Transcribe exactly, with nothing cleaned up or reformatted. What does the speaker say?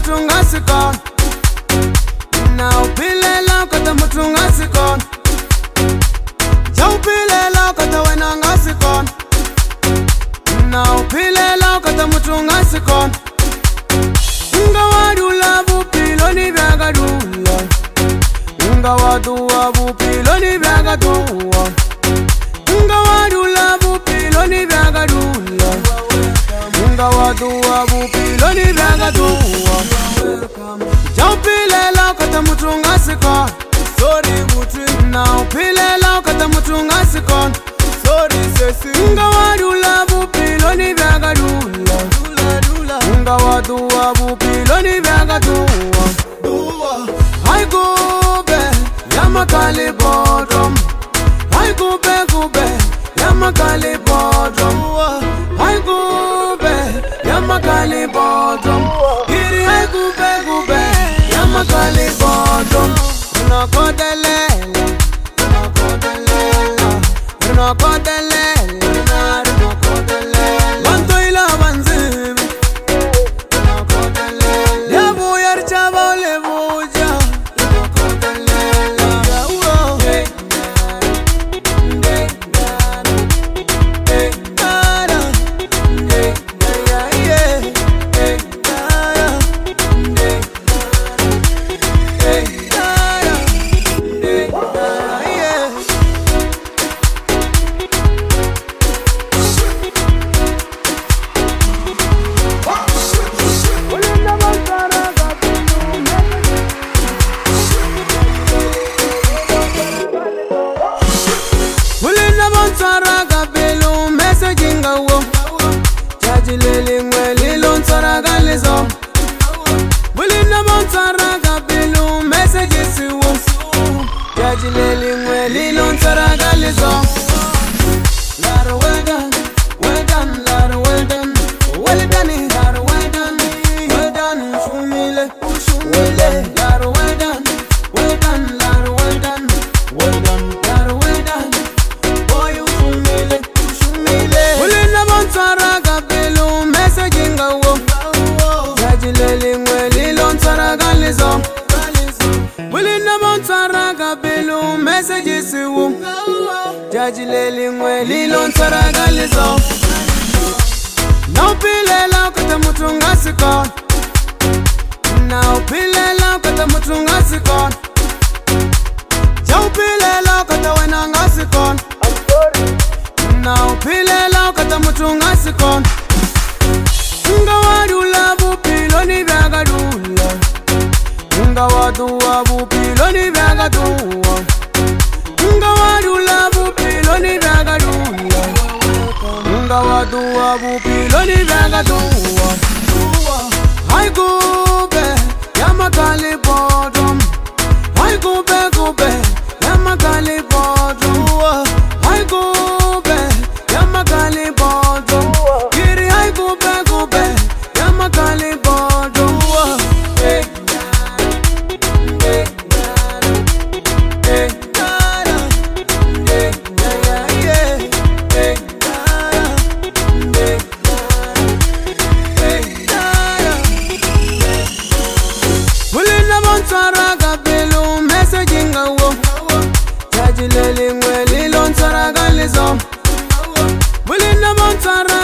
mutunga sikon. Now pilela kata mutunga sikon. Jau pilela kata wenanga sikon. Now pilela kata mutunga sikon. Nga wadula bupiloni vyagadula. Nga wadua bupiloni vyagadua. Nga wadula bupiloni vyagadula. Nga wadua bupiloni vyagadua. Jau pilela kata mutunga sikon. Sorry butri. Now pilela kata mutunga sikon. Sorry sesi. Nga wadula bupiloni vyagadula. Nga wadua bupiloni vyagadua. Hai gube yamakali bodom. Hai gube gube yamakali bodom. Hai gube yamakali bodom. Kiri hai gube gube yamakali bodom. Unakodelela, unakodelela, unakodelela, unakodelela. Wanto ila banzibi, unakodelela. Lebu yarchaba lebuja, unakodelela. Hey, hey, hey, nada. Hey, yeah, yeah. Hey, nada. Hey, hey, nada. Hey, nada, yeah. Ulina bonsara gabelu messaging awo. Jajilele ngweli lonsara galizo. Ulina bonsara gabelu messages wo. Jajilele ngweli lonsara galizo. Lara well done, well done, Lara well done, well done, Lara well done, well done, shumile, shumile, Lara well done, well done, Lara well done, well done, Lara well done, boy you shumile, shumile. Ulina bonsara gabelu messaging awo. Jajilele ngweli lonsara galizo. Ulina bonsara gabelu messages wo. Jajilele ngweli lonsara galizo. Now pilela kata mutunga sikon. Now pilela kata mutunga sikon. Jau pilela kata wenanga sikon. Now pilela kata mutunga sikon. Nga wadula bupiloni vyagadula. Nga wadua bupiloni vyagadua. Nga wadula bupiloni vyagadula. Nga wadua bupiloni vyagadua. Hai gube yamakali bodom. Hai gube gube yamakali bodom. Hai gube yamakali bodom. Kiri hai gube gube yamakali bodom. Hey, hey, hey, nada. Hey, yeah, yeah. Hey, nada. Hey, hey, nada. Ulina bonsara gabelu messaging awo. Jajilele ngweli lonsara galizo. Ulina bonsara